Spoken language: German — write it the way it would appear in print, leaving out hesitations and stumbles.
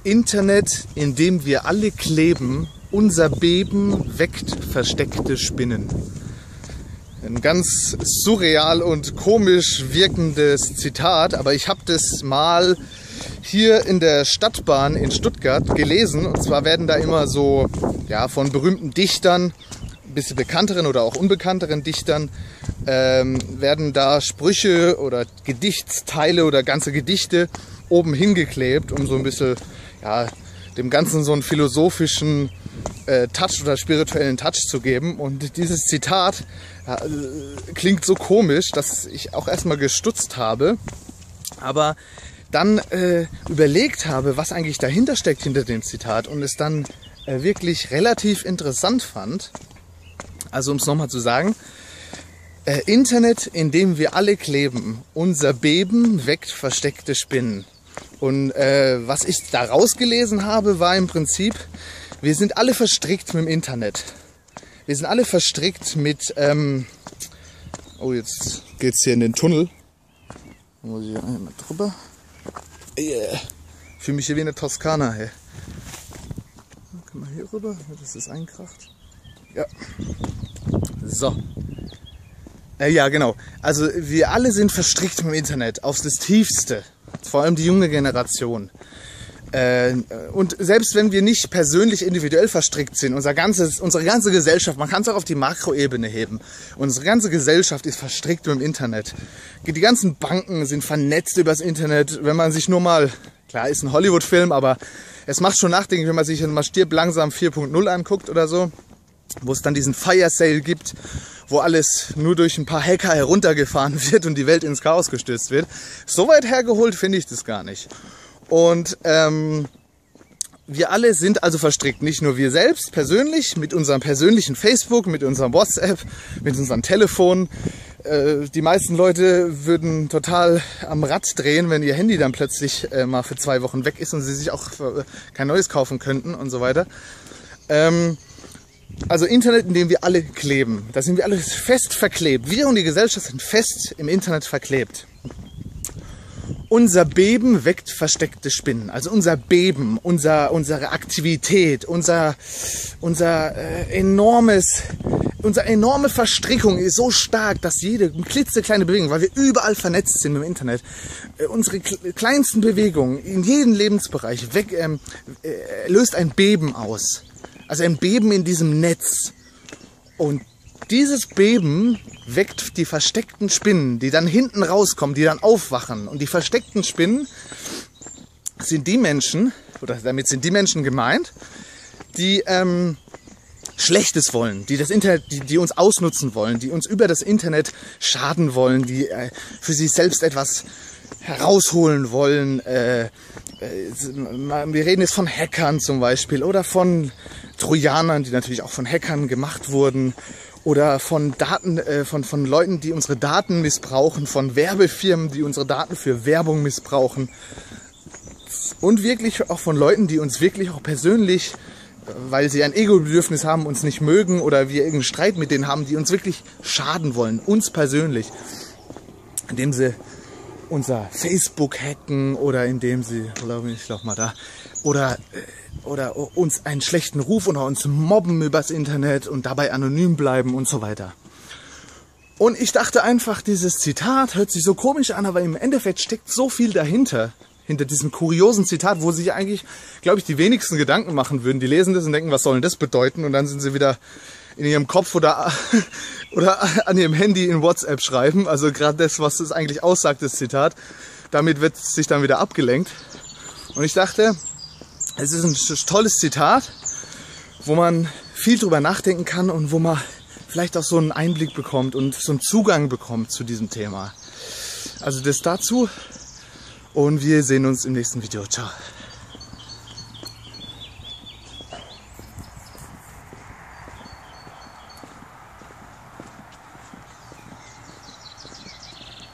Internet, in dem wir alle kleben, unser Beben weckt versteckte Spinnen. Ein ganz surreal und komisch wirkendes Zitat, aber ich habe das mal hier in der Stadtbahn in Stuttgart gelesen. Und zwar werden da immer so von berühmten Dichtern, ein bisschen bekannteren oder auch unbekannteren Dichtern, werden da Sprüche oder Gedichtsteile oder ganze Gedichte oben hingeklebt, um so ein bisschen dem Ganzen so einen philosophischen Touch oder spirituellen Touch zu geben. Und dieses Zitat klingt so komisch, dass ich auch erstmal gestutzt habe, aber dann überlegt habe, was eigentlich dahinter steckt hinter dem Zitat und es dann wirklich relativ interessant fand. Also um es nochmal zu sagen, Internet, in dem wir alle kleben, unser Beben weckt versteckte Spinnen. Und was ich da rausgelesen habe, war im Prinzip, wir sind alle verstrickt mit dem Internet. Wir sind alle verstrickt mit, oh, jetzt geht's hier in den Tunnel. Da muss ich einmal drüber. Yeah. Fühle mich hier wie eine Toskana, hey. Können wir hier rüber? Das ist einkracht. Ja. So. Ja, genau. Also wir alle sind verstrickt mit dem Internet aufs das Tiefste. Vor allem die junge Generation. Und selbst wenn wir nicht persönlich individuell verstrickt sind, unsere ganze Gesellschaft, man kann es auch auf die Makroebene heben, unsere ganze Gesellschaft ist verstrickt mit dem Internet. Die ganzen Banken sind vernetzt übers Internet, wenn man sich nur mal, klar ist ein Hollywood-Film, aber es macht schon nachdenklich, wenn man sich mal Stirb langsam 4.0 anguckt oder so, wo es dann diesen Fire Sale gibt, wo alles nur durch ein paar Hacker heruntergefahren wird und die Welt ins Chaos gestürzt wird. So weit hergeholt finde ich das gar nicht. Und wir alle sind also verstrickt, nicht nur wir selbst persönlich, mit unserem persönlichen Facebook, mit unserem WhatsApp, mit unserem Telefon. Die meisten Leute würden total am Rad drehen, wenn ihr Handy dann plötzlich mal für 2 Wochen weg ist und sie sich auch kein neues kaufen könnten und so weiter. Also Internet, in dem wir alle kleben. Da sind wir alle fest verklebt. Wir und die Gesellschaft sind fest im Internet verklebt. Unser Beben weckt versteckte Spinnen. Also unser Beben, unsere Aktivität, unsere enorme Verstrickung ist so stark, dass jede klitzekleine Bewegung, weil wir überall vernetzt sind mit dem Internet, unsere kleinsten Bewegungen in jedem Lebensbereich löst ein Beben aus. Also ein Beben in diesem Netz. Und dieses Beben weckt die versteckten Spinnen, die dann hinten rauskommen, die dann aufwachen. Und die versteckten Spinnen sind die Menschen, oder damit sind die Menschen gemeint, die Schlechtes wollen, die das Internet, die uns ausnutzen wollen, die uns über das Internet schaden wollen, die für sich selbst etwas herausholen wollen. Wir reden jetzt von Hackern zum Beispiel oder von Trojanern, die natürlich auch von Hackern gemacht wurden. Oder von von Leuten, die unsere Daten missbrauchen, von Werbefirmen, die unsere Daten für Werbung missbrauchen. Und wirklich auch von Leuten, die uns wirklich auch persönlich, weil sie ein Ego-Bedürfnis haben, uns nicht mögen oder wir irgendeinen Streit mit denen haben, die uns wirklich schaden wollen, uns persönlich. Indem sie unser Facebook hacken oder indem sie, ich lauf mal da, oder uns einen schlechten Ruf oder uns mobben übers Internet und dabei anonym bleiben und so weiter. Und ich dachte einfach, dieses Zitat hört sich so komisch an, aber im Endeffekt steckt so viel dahinter, hinter diesem kuriosen Zitat, wo sich eigentlich, glaube ich, die wenigsten Gedanken machen würden. Die lesen das und denken, was soll denn das bedeuten? Und dann sind sie wieder in ihrem Kopf oder an ihrem Handy in WhatsApp schreiben. Also gerade das, was es eigentlich aussagt, das Zitat. Damit wird sich dann wieder abgelenkt. Und ich dachte, es ist ein tolles Zitat, wo man viel drüber nachdenken kann und wo man vielleicht auch so einen Einblick bekommt und so einen Zugang bekommt zu diesem Thema. Also das dazu und wir sehen uns im nächsten Video. Ciao.